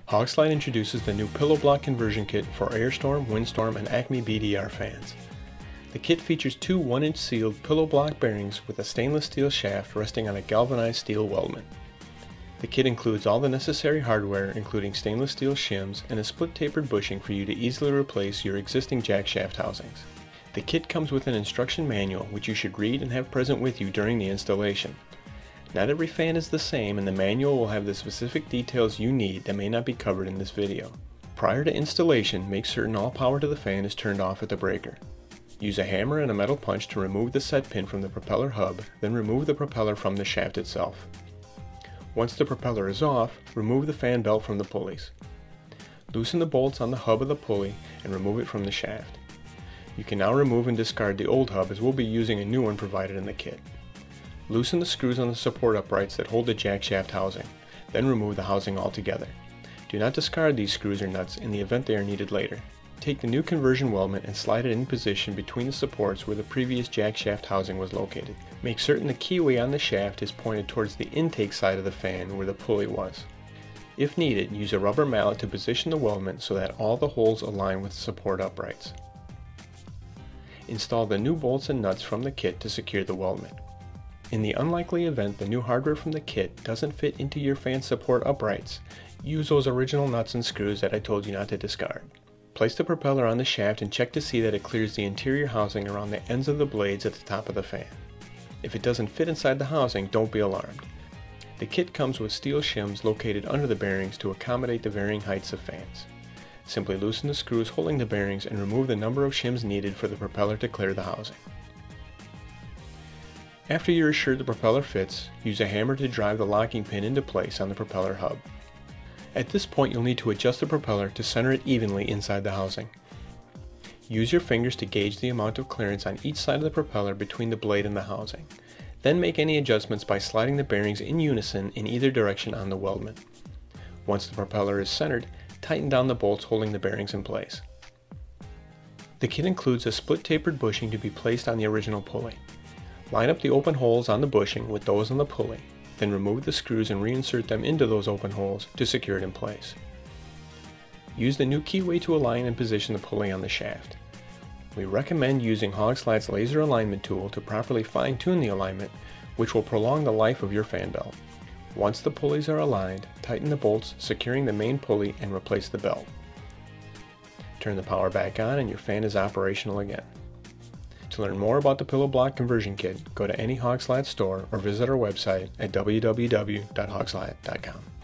Hogslide introduces the new pillow block conversion kit for Airstorm, Windstorm, and Acme BDR fans. The kit features two 1-inch sealed pillow block bearings with a stainless steel shaft resting on a galvanized steel weldment. The kit includes all the necessary hardware, including stainless steel shims and a split tapered bushing for you to easily replace your existing jack shaft housings. The kit comes with an instruction manual which you should read and have present with you during the installation. Not every fan is the same, and the manual will have the specific details you need that may not be covered in this video. Prior to installation, make certain all power to the fan is turned off at the breaker. Use a hammer and a metal punch to remove the set pin from the propeller hub, then remove the propeller from the shaft itself. Once the propeller is off, remove the fan belt from the pulleys. Loosen the bolts on the hub of the pulley and remove it from the shaft. You can now remove and discard the old hub, as we'll be using a new one provided in the kit. Loosen the screws on the support uprights that hold the jack shaft housing, then remove the housing altogether. Do not discard these screws or nuts in the event they are needed later. Take the new conversion weldment and slide it in position between the supports where the previous jack shaft housing was located. Make certain the keyway on the shaft is pointed towards the intake side of the fan where the pulley was. If needed, use a rubber mallet to position the weldment so that all the holes align with the support uprights. Install the new bolts and nuts from the kit to secure the weldment. In the unlikely event the new hardware from the kit doesn't fit into your fan support uprights, use those original nuts and screws that I told you not to discard. Place the propeller on the shaft and check to see that it clears the interior housing around the ends of the blades at the top of the fan. If it doesn't fit inside the housing, don't be alarmed. The kit comes with steel shims located under the bearings to accommodate the varying heights of fans. Simply loosen the screws holding the bearings and remove the number of shims needed for the propeller to clear the housing. After you're assured the propeller fits, use a hammer to drive the locking pin into place on the propeller hub. At this point, you'll need to adjust the propeller to center it evenly inside the housing. Use your fingers to gauge the amount of clearance on each side of the propeller between the blade and the housing. Then make any adjustments by sliding the bearings in unison in either direction on the weldment. Once the propeller is centered, tighten down the bolts holding the bearings in place. The kit includes a split tapered bushing to be placed on the original pulley. Line up the open holes on the bushing with those on the pulley, then remove the screws and reinsert them into those open holes to secure it in place. Use the new keyway to align and position the pulley on the shaft. We recommend using Hogslide's laser alignment tool to properly fine-tune the alignment, which will prolong the life of your fan belt. Once the pulleys are aligned, tighten the bolts securing the main pulley and replace the belt. Turn the power back on and your fan is operational again. To learn more about the pillow block conversion kit, go to any Hogslide store or visit our website at www.hogslide.com.